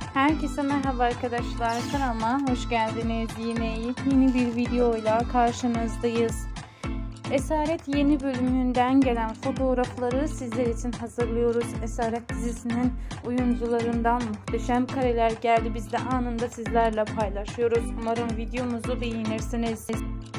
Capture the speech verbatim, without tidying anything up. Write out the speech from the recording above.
Herkese merhaba arkadaşlar, kanalıma hoş geldiniz. Yine yeni bir videoyla karşınızdayız. Esaret yeni bölümünden gelen fotoğrafları sizler için hazırlıyoruz. Esaret dizisinin oyuncularından muhteşem kareler geldi. Biz de anında sizlerle paylaşıyoruz. Umarım videomuzu beğenirsiniz.